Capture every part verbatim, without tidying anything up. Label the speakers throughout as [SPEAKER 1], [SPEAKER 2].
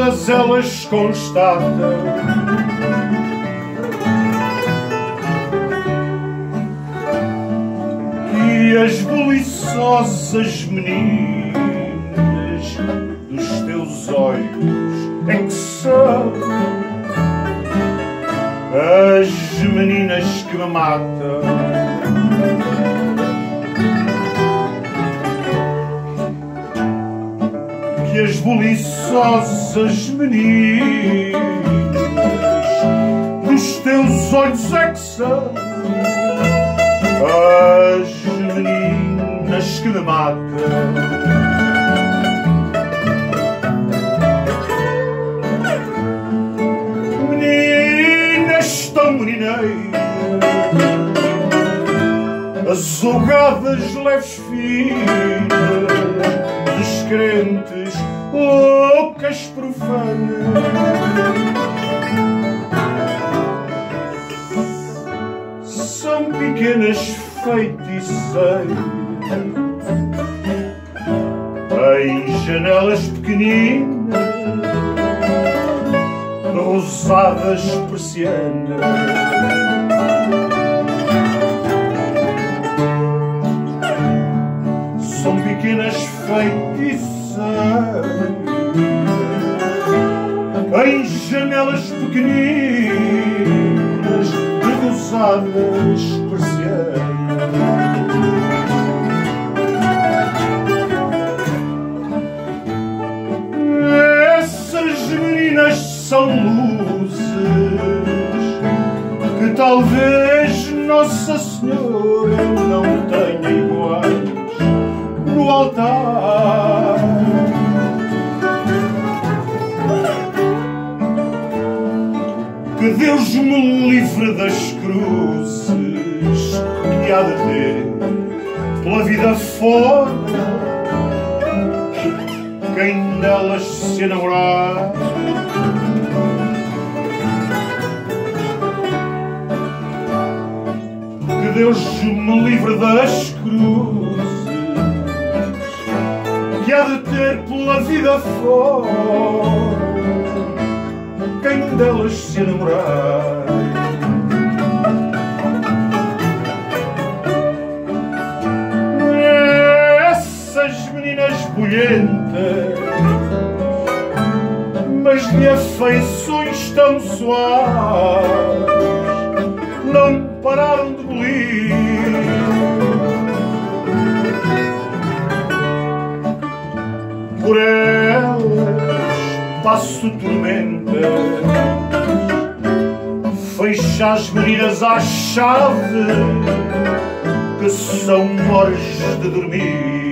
[SPEAKER 1] mas elas constatam que as buliçosas meninas dos teus olhos é que são as meninas que me matam. Que as buliçosas meninas dos teus olhos é que são as meninas que me matam. Menineiras, azougadas, leves, finas, descrentes, loucas, profanas, são pequenas feiticeiras em janelas pequeninas, rosadas persianas. São pequenas feiticeiras em janelas pequeninas, rosadas persianas. São luzes que talvez Nossa Senhora não tenha iguais no altar. Que Deus me livre das cruzes que há de ter pela vida fora quem delas se enamorar. Que Deus me livre das cruzes que há de ter pela vida fora quem delas se enamorar. Essas meninas bolhentas, mas de afeições tão suaves, não pararam de bulir. Por elas passo tormentas, fecha as meninas à chave, que são horas de dormir.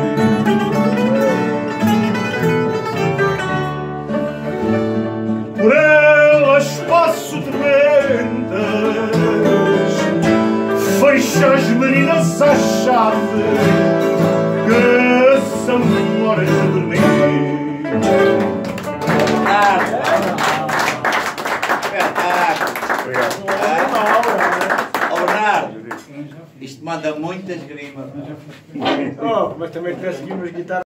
[SPEAKER 1] Por elas passo tormentas, fecha as meninas à chave, que são horas de dormir.
[SPEAKER 2] Oh, Bernardo, isto manda muitas grimas.
[SPEAKER 3] Oh, mas também conseguimos guitarra.